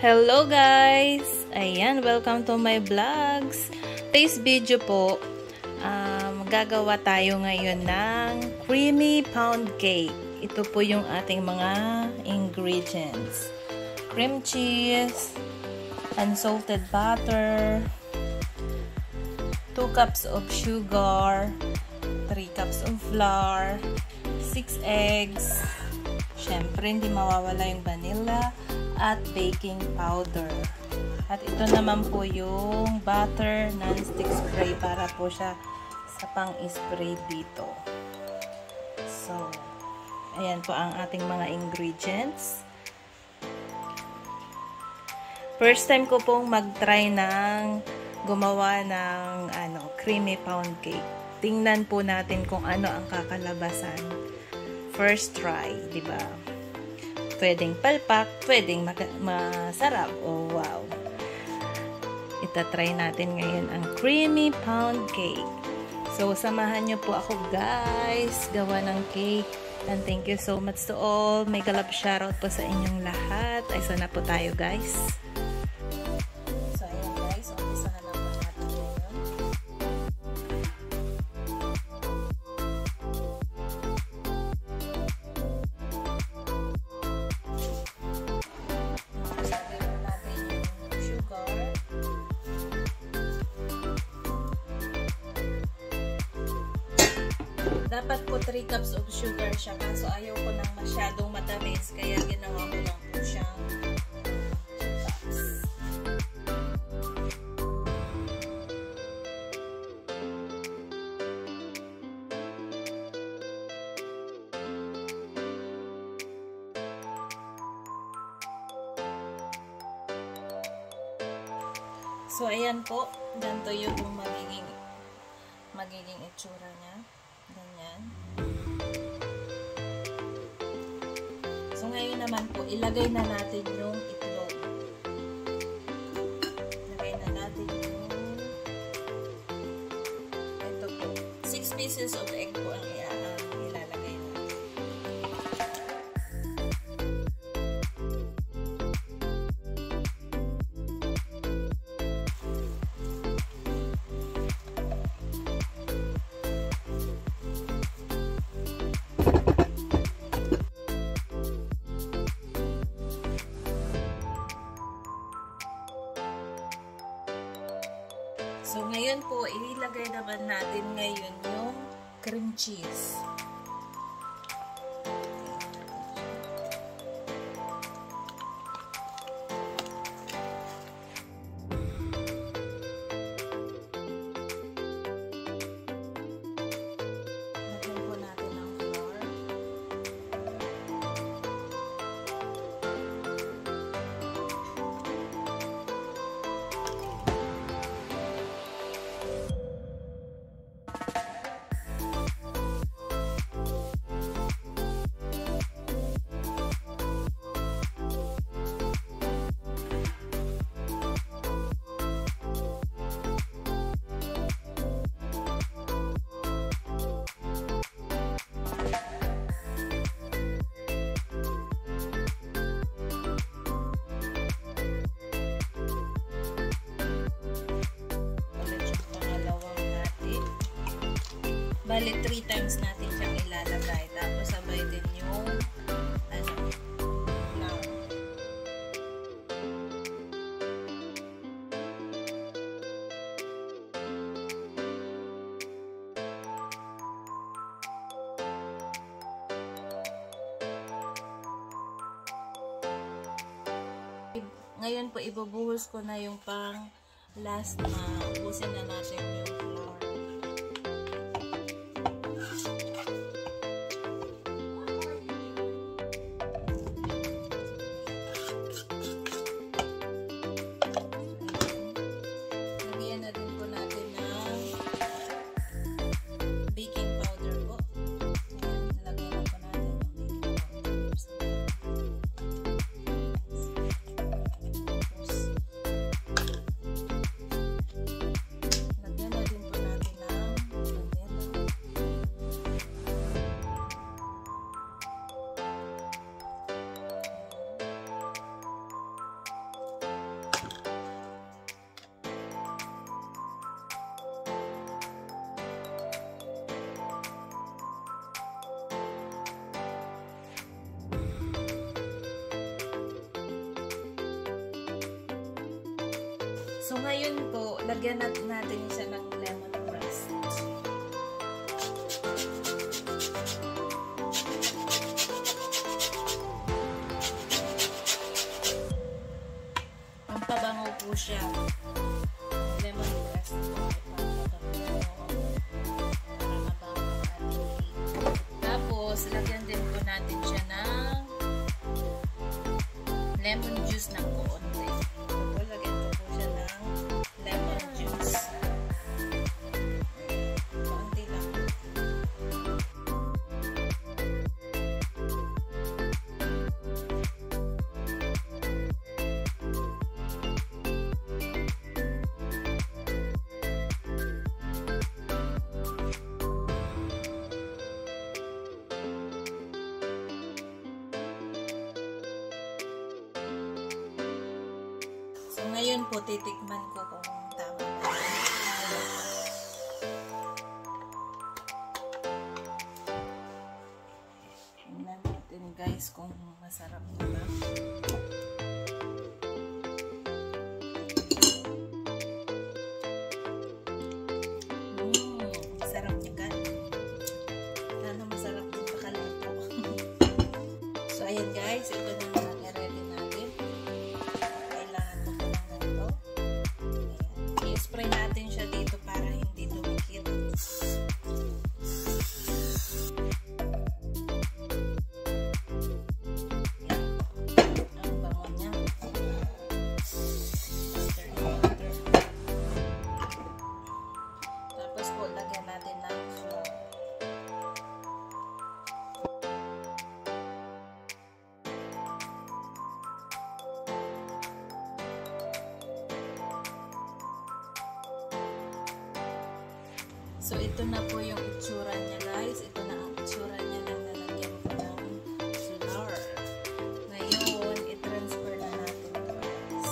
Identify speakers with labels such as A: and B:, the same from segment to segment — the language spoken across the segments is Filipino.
A: Hello guys! Ayan, welcome to my vlogs. Today's video po, gagawa tayo ngayon ng creamy pound cake. Ito po yung ating mga ingredients. Cream cheese, unsalted butter, 2 cups of sugar, 3 cups of flour, 6 eggs, syempre hindi mawawala yung vanilla, at baking powder. At ito naman po yung butter non-stick spray para po siya sa pang-spray dito. So, ayan po ang ating mga ingredients. First time ko pong mag-try ng gumawa ng creamy pound cake. Tingnan po natin kung ano ang kakalabasan. First try, di ba? Pwedeng palpak, pwedeng masarap. Oh, wow. Itatry natin ngayon ang creamy pound cake. So, samahan nyo po ako guys, gawa ng cake. And thank you so much to all. May galap shoutout po sa inyong lahat. Ay, sana po tayo guys. So, ayan guys. Umpisahan na po natin ngayon. Dapat po 3 cups of sugar siya, kaso ayaw ko nang masyadong matamis, kaya ginawa ko lang po siyang 2 cups. So, ayan po, ganito yung magiging itsura niya. Ganyan. So, ngayon naman po, ilagay na natin yung itlog. Ilagay na natin yung ito po. 6 pieces of egg po ang ilalagay natin. So, ngayon po, ilagay naman natin ngayon yung cream cheese. Lagyan po natin ang flour. Bali, 3 times natin siyang ilalagay. Tapos, sabay din yung flour. Ngayon po, ibubuhos ko na yung pang last na ubusin na natin yung flour. Lagyan na din po natin So ngayon po, lagyan natin siya ng lemongrass. Pampabango po siya. Lemongrass po. Para mabango ang ating cake. Tapos, lagyan din po natin siya ng lemon juice ng konti. So, lagyan ko po siya ng lemon juice. Konti lang. So, ngayon po, titikman ko kung tama ba. Tingnan natin guys kung masarap na ba. Sarap niya guys. Sana masarap din pakaluto. So, ayan guys, ito na ready natin. I-spray natin siya dito para hindi dumikit. Ang bango niya. Tapos po, lagyan natin ng flour. So, ito na po yung itsura niya guys. Ito na ang itsura niya lang nalagyan ko ng flour. Ngayon, i-transfer na natin ito guys.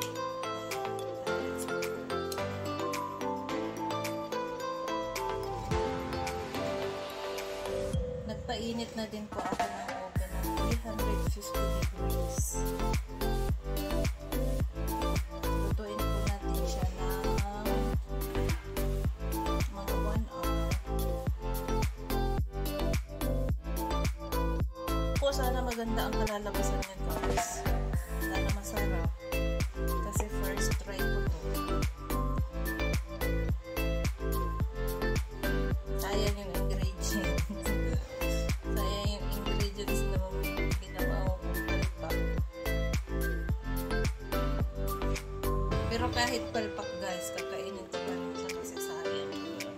A: Nagpainit na din po ako ng oven ng 350 degrees. Lutuin po natin siya ng sana maganda ang kalalabasan niya guys. Sana masarap. Kasi first try ko to. Sayang yung ingredients. Sayang yung ingredients na ginawa ko palpak. Pero kahit palpak guys, kakainin ko pa rin siya kasi sayang.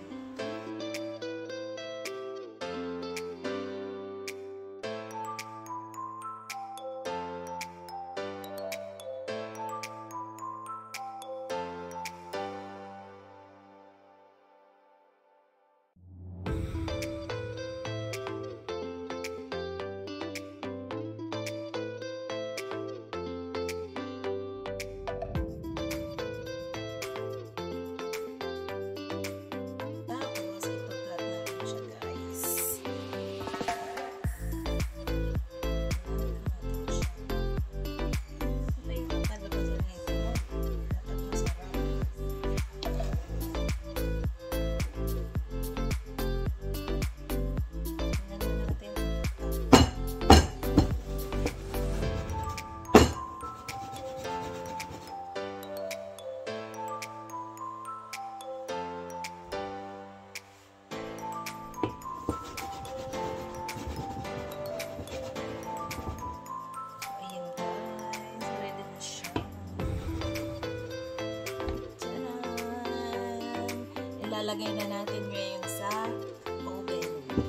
A: Ilalagay na natin ngayon sa oven.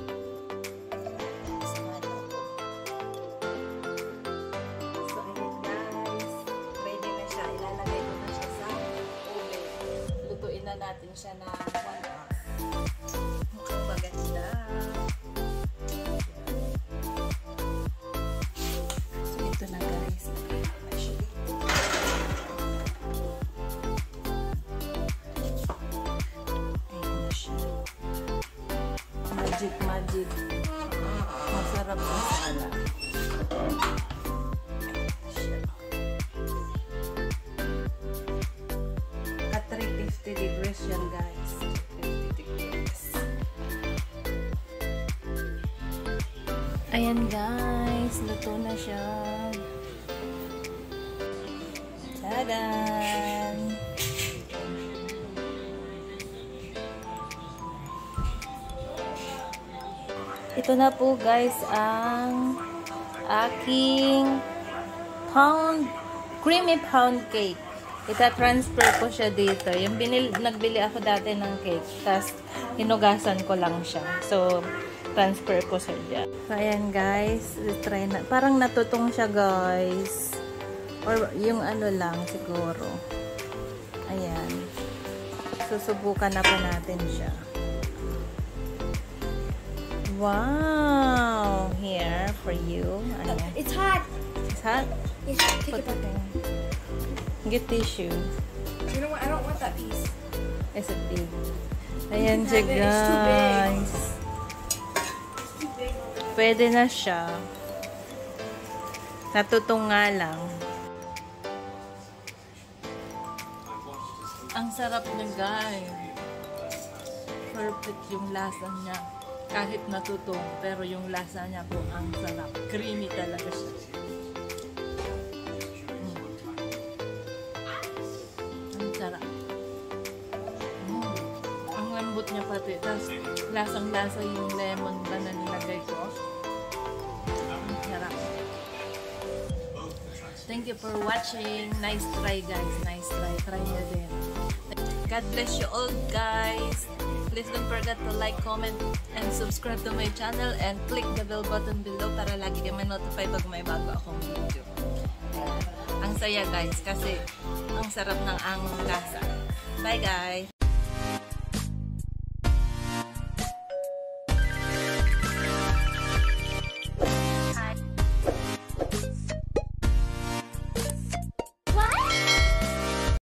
A: So, ayan guys. Ready na siya. Ilalagay ko na siya sa oven. Lutuin na natin siya na 1 hour. Mukhang maganda. So, ito na guys. Magic. Masarap ang sala. Ayan guys, luto na siya. Tadan! Ito na po guys ang aking creamy pound cake. Ita-transfer ko siya dito. Yung nagbili ako dati ng cake, tapos hinugasan ko lang siya. So, transfer ko siya dyan. So, ayan guys. Try na. Parang natutong siya guys. Or yung ano lang siguro. Ayan. Susubukan na po natin siya. Wow! Here for you. Ano?
B: It's hot.
A: It's hot?
B: Yes, take it back.
A: Get tissue.
B: You know what? I don't want that piece.
A: Is it big? Ayan siya
B: It's too big.
A: guys. Pwede na siya. Natutong nga lang. Ang sarap niya guys. Perfect yung lasa niya. Kahit natutong, pero yung lasa niya po ang sarap. Creamy talaga siya. Ang sarap. Ang lambot niya pati. Tapos lasang-lasa yung lemon ba na nilagay ko. Ang sarap. Thank you for watching. Nice try guys. Nice try. Try nyo din. God bless you all guys. Please don't forget to like, comment, and subscribe to my channel and click the bell button below para lagi kayo ma-notify pag may bago akong video. Ang saya guys kasi ang sarap ng ang lasa. Bye guys!